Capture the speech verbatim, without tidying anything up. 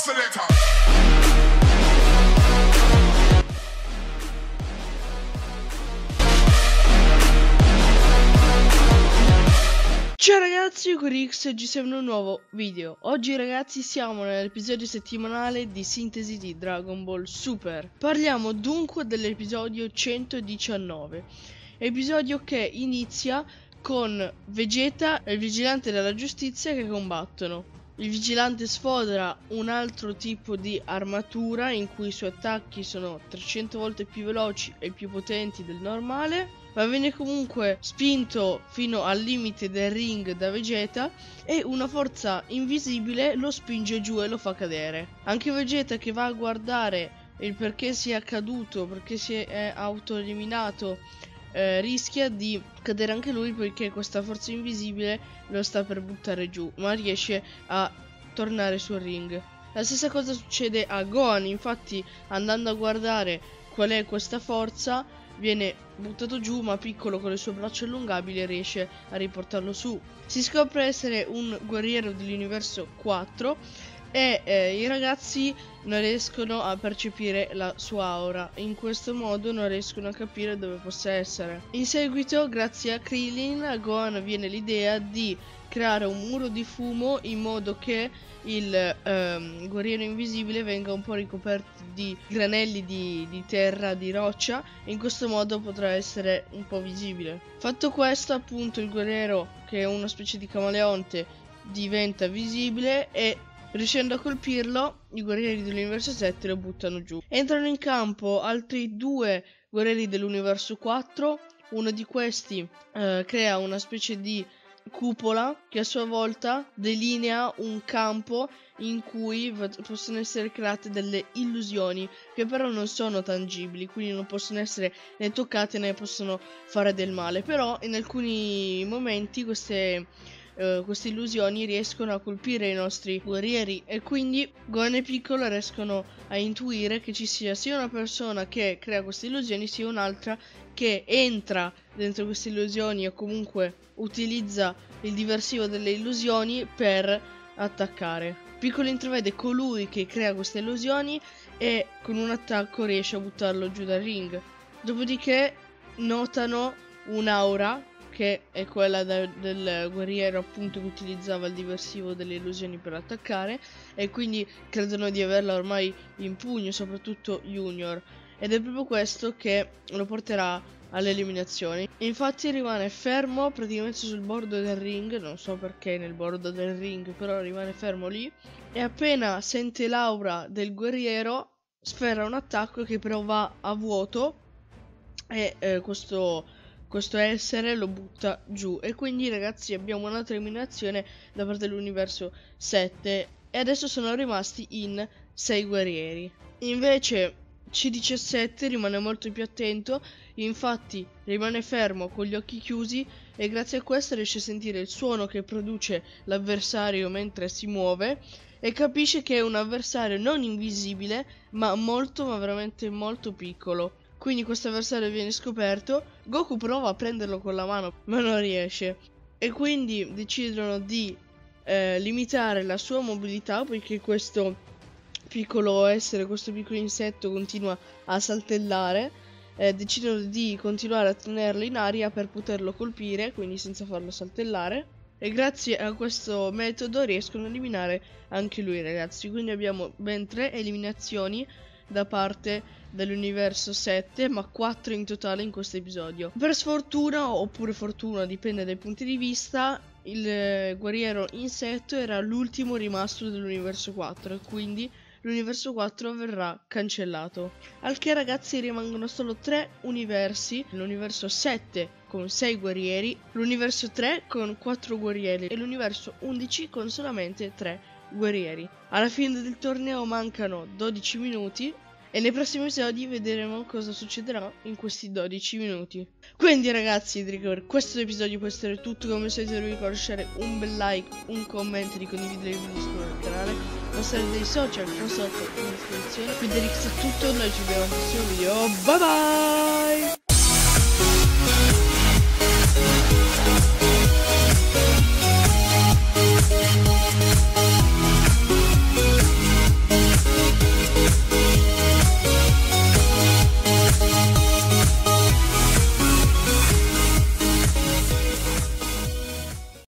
selector. Ciao ragazzi, io Corix e oggi siamo in un nuovo video. Oggi ragazzi siamo nell'episodio settimanale di sintesi di Dragon Ball Super. Parliamo dunque dell'episodio centodiciannove, episodio che inizia con Vegeta e il vigilante della giustizia che combattono. Il vigilante sfodera un altro tipo di armatura in cui i suoi attacchi sono trecento volte più veloci e più potenti del normale, ma viene comunque spinto fino al limite del ring da Vegeta e una forza invisibile lo spinge giù e lo fa cadere. Anche Vegeta, che va a guardare il perché sia caduto, perché si è autoeliminato, eh, rischia di cadere anche lui perché questa forza invisibile lo sta per buttare giù, ma riesce a tornare sul ring. La stessa cosa succede a Gohan, infatti andando a guardare qual è questa forza viene buttato giù, ma Piccolo con le sue braccia allungabili riesce a riportarlo su. Si scopre essere un guerriero dell'universo quattro e eh, i ragazzi non riescono a percepire la sua aura. In questo modo non riescono a capire dove possa essere. In seguito, grazie a Krillin, a Gohan viene l'idea di creare un muro di fumo in modo che il ehm, guerriero invisibile venga un po' ricoperto di granelli di, di terra, di roccia, e in questo modo potrà essere un po' visibile. Fatto questo, appunto, il guerriero, che è una specie di camaleonte, diventa visibile e riuscendo a colpirlo i guerrieri dell'universo sette lo buttano giù. Entrano in campo altri due guerrieri dell'universo quattro. Uno di questi eh, crea una specie di cupola che a sua volta delinea un campo in cui possono essere create delle illusioni che però non sono tangibili, quindi non possono essere né toccate né possono fare del male. Però in alcuni momenti queste Uh, queste illusioni riescono a colpire i nostri guerrieri e quindi Gohan e Piccolo riescono a intuire che ci sia sia una persona che crea queste illusioni sia un'altra che entra dentro queste illusioni o comunque utilizza il diversivo delle illusioni per attaccare. Piccolo intravede colui che crea queste illusioni e con un attacco riesce a buttarlo giù dal ring. Dopodiché notano un'aura che è quella de del guerriero, appunto, che utilizzava il diversivo delle illusioni per attaccare, e quindi credono di averla ormai in pugno, soprattutto Junior, ed è proprio questo che lo porterà alle eliminazioni. Infatti rimane fermo praticamente sul bordo del ring, non so perché nel bordo del ring, però rimane fermo lì, e appena sente l'aura del guerriero sferra un attacco che però va a vuoto e eh, questo questo essere lo butta giù, e quindi ragazzi abbiamo un'altra eliminazione da parte dell'universo sette e adesso sono rimasti in sei guerrieri. Invece C diciassette rimane molto più attento, infatti rimane fermo con gli occhi chiusi e grazie a questo riesce a sentire il suono che produce l'avversario mentre si muove e capisce che è un avversario non invisibile ma molto ma veramente molto piccolo. Quindi questo avversario viene scoperto. Goku prova a prenderlo con la mano ma non riesce, e quindi decidono di eh, limitare la sua mobilità perché questo piccolo essere, questo piccolo insetto continua a saltellare. Eh, decidono di continuare a tenerlo in aria per poterlo colpire, quindi senza farlo saltellare, e grazie a questo metodo riescono a eliminare anche lui, ragazzi. Quindi abbiamo ben tre eliminazioni da parte dell'universo sette, ma quattro in totale in questo episodio. Per sfortuna oppure fortuna, dipende dai punti di vista, il eh, guerriero insetto era l'ultimo rimasto dell'universo quattro e quindi l'universo quattro verrà cancellato. Al che, ragazzi, rimangono solo tre universi: l'universo sette con sei guerrieri, l'universo tre con quattro guerrieri e l'universo undici con solamente tre guerrieri. Alla fine del torneo mancano dodici minuti e nei prossimi episodi vedremo cosa succederà in questi dodici minuti. Quindi ragazzi, per questo episodio può essere tutto. Come sempre vi ricordo di lasciare un bel like, un commento e di condividere il video sul canale, passare dei social qua sotto in descrizione. Qui da Rix è tutto, noi ci vediamo al prossimo video, bye bye!